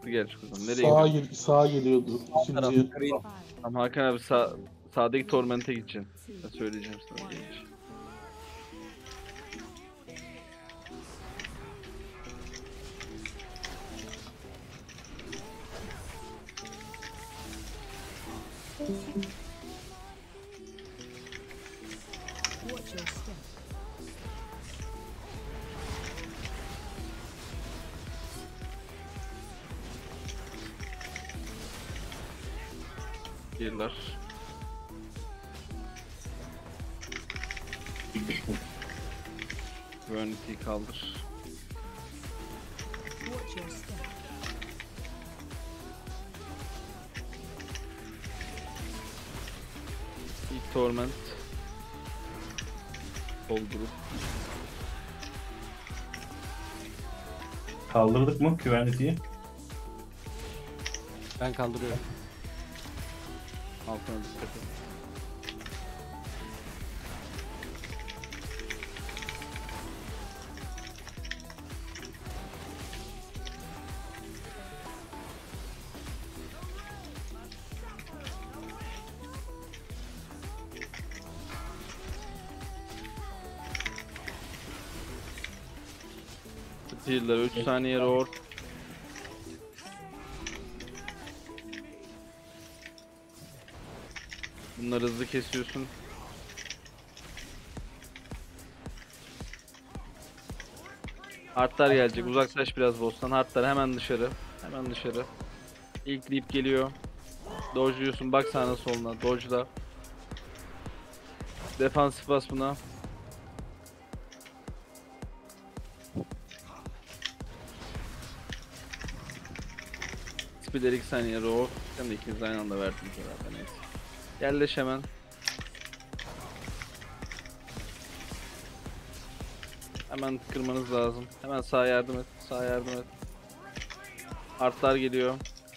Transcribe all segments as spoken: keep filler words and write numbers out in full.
çıktı gerçi buradan. Nereye Sağa, gidiyor? gel sağa geliyordu. Taraf, Şimdi green. Tamam Hakan abi sağ, sağdaki tormente gideceksin. Ben söyleyeceğim sana gelince. Watch your step. Girler. Güvenlikliği kaldır. Watch your step. İlk torment. Doldurup. Kaldırdık mı güvenliği? Ben kaldırıyorum. Altına dikkat et. Steel'ler üç saniye roar. Bunları hızlı kesiyorsun. Hardlar gelecek. Uzaklaş biraz boss'tan. Hardlar hemen dışarı. Hemen dışarı. İlk leap geliyor. Dodge'luyorsun. Bak sağına soluna. Dodge'la. Defansif bas buna. Speeder iki saniye roar. Hem de ikiniz aynı anda verdiniz herhalde, neyse. Yerleş hemen. Hemen kırmanız lazım. Hemen sağa yardım et. Sağa yardım et. Artlar geliyor.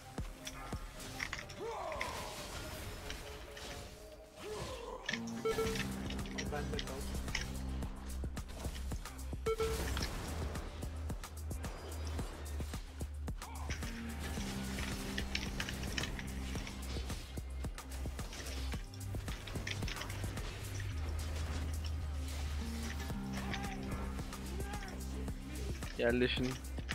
Yerleşin.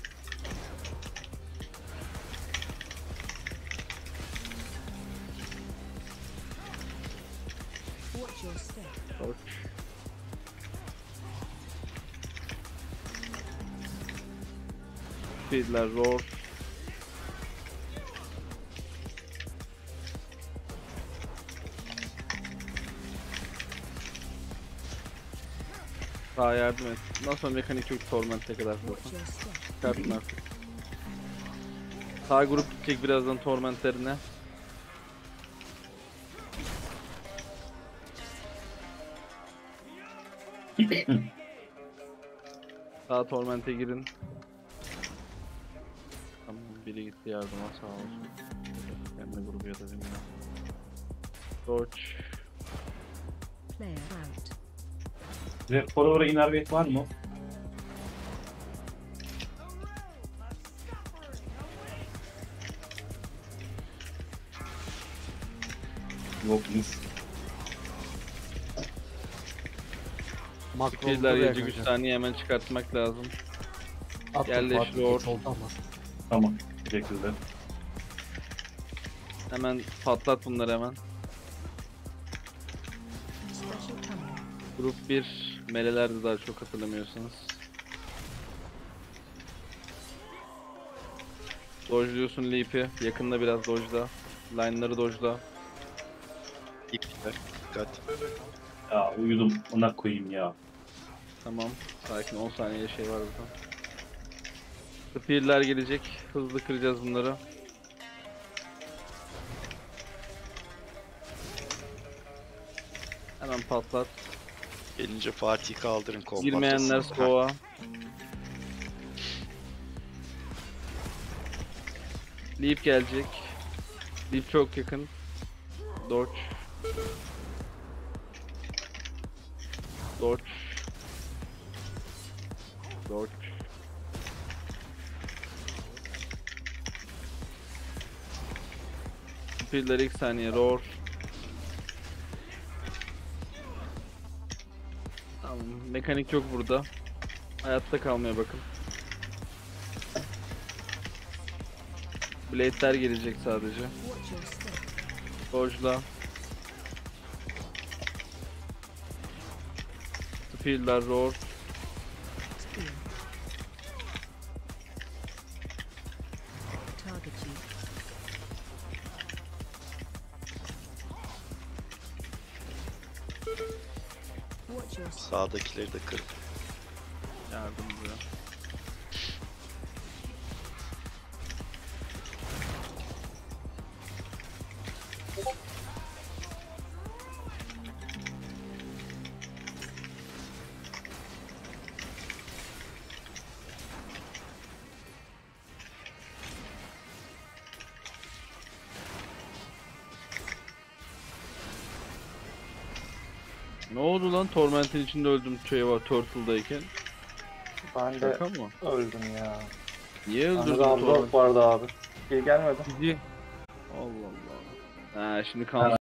Watch your step. Koş. Speedler roar. Sağa yardım et. Bundan sonra mekanik yok torment'e kadar Watch zaten. your step. Çıkartın artık. Sağ grup gidecek birazdan tormentlerine. Sağ tormente girin. Tamam biri gitti yardıma sağ olsun. Kendi grubu ya da bilmiyorum. Dodge. Player out. Ve Forward'a innervate var mı? Yokmuş. Makro Skill'ler buraya gelecek üç kanka. saniye hemen çıkartmak lazım. Attım, yerleş, Fatih, yoğur. geç oldu ama. Tamam. Bir şekilde. Hemen patlat bunları hemen. Special coming. Grup bir melelerde daha çok hatırlamıyorsanız. Dodge'luyorsun Leap'i. Yakında biraz dodge'la. Line'ları dodge'la. İpler. Dikkat. Ya uyudum. Ona koyayım ya. Tamam. Sakin on saniye şey var burada. Spear'ler gelecek. Hızlı kıracağız bunları. Hemen patlat. Gelince Fatih'i kaldırın kombatlasın. Girmeyenler Ha, soğuğa. Leap gelecek. Leap çok yakın. Dodge. Dodge. Dodge. Field'ler ilk saniye. Roar. Tamam. Mekanik yok burada. Hayatta kalmaya bakın. Blade'ler gelecek sadece. Watch your step. Dodge'la. Field'ler roar. Spear. Target you. Watch your step. Sağdakileri de kır. Yardım buraya. Ne oldu lan? Torment'in içinde öldüm şey var Turtle'dayken. Ben de Şaka mı? öldüm ya. Niye Bende öldürdün de Torment? Unblock vardı abi. İyi gelmedi. Allah Allah. Ha şimdi kan